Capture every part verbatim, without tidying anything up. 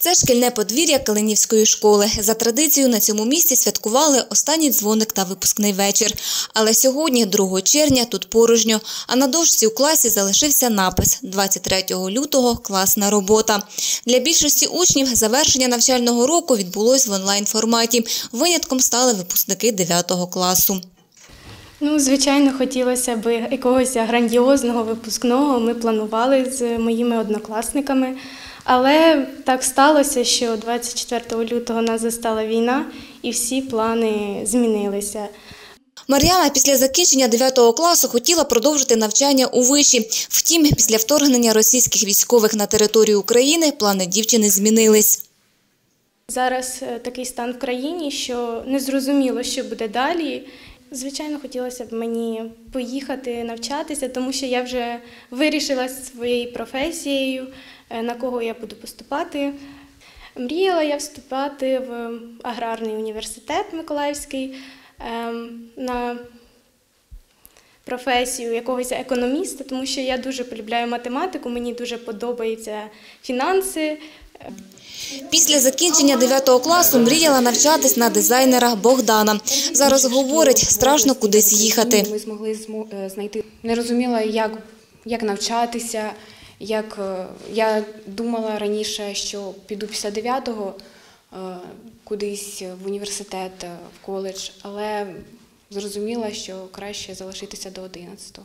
Це шкільне подвір'я Калинівської школи. За традицією на цьому місці святкували останній дзвоник та випускний вечір. Але сьогодні, другого червня, тут порожньо. А на дошці у класі залишився напис «двадцять третього лютого. Класна робота». Для більшості учнів завершення навчального року відбулось в онлайн-форматі. Винятком стали випускники дев'ятого класу. Ну, звичайно, хотілося б якогось грандіозного випускного. Ми планували з моїми однокласниками. Але так сталося, що двадцять четвертого лютого нас застала війна і всі плани змінилися. Мар'яна після закінчення дев'ятого класу хотіла продовжити навчання у виші. Втім, після вторгнення російських військових на територію України плани дівчини змінились. Зараз такий стан в країні, що незрозуміло, що буде далі. Звичайно, хотілося б мені поїхати навчатися, тому що я вже вирішила своєю професією, на кого я буду поступати. Мріяла я вступати в аграрний університет Миколаївський на професію якогось економіста, тому що я дуже полюбляю математику, мені дуже подобаються фінанси. Після закінчення дев'ятого класу мріяла навчатись на дизайнера Богдана. Зараз говорить, страшно кудись їхати. Ми змогли знайти, не розуміла, як, як навчатися, як я думала раніше, що піду після дев'ятого кудись в університет, в коледж, але зрозуміла, що краще залишитися до одинадцятого.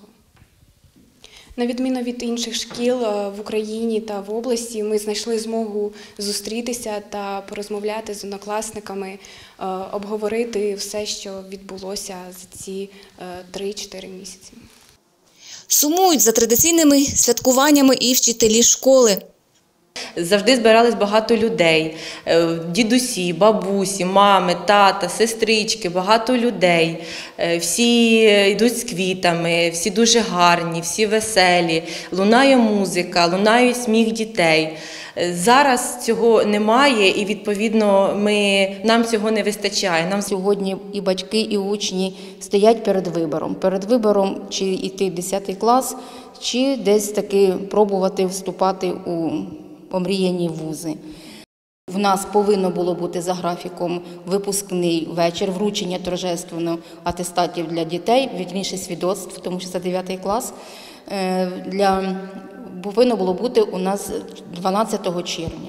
На відміну від інших шкіл в Україні та в області, ми знайшли змогу зустрітися та порозмовляти з однокласниками, обговорити все, що відбулося за ці три-чотири місяці. Сумують за традиційними святкуваннями і вчителі школи. Завжди збирались багато людей, дідусі, бабусі, мами, тата, сестрички, багато людей. Всі йдуть з квітами, всі дуже гарні, всі веселі, лунає музика, лунає сміх дітей. Зараз цього немає і, відповідно, ми, нам цього не вистачає. Нам... Сьогодні і батьки, і учні стоять перед вибором. Перед вибором, чи йти в десятий клас, чи десь таки пробувати вступати у омріяні вузи. В нас повинно було бути за графіком випускний вечір, вручення торжественно атестатів для дітей, вірніше свідоцтв, тому що це дев'ятий клас. Для... Повинно було бути у нас дванадцятого червня.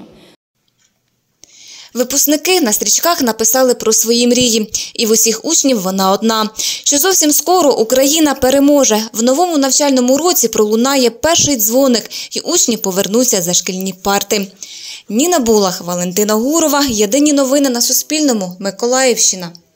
Випускники на стрічках написали про свої мрії. І в усіх учнів вона одна. Що зовсім скоро Україна переможе. В новому навчальному році пролунає перший дзвоник і учні повернуться за шкільні парти. Ніна Булах, Валентина Гурова. Єдині новини на Суспільному. Миколаївщина.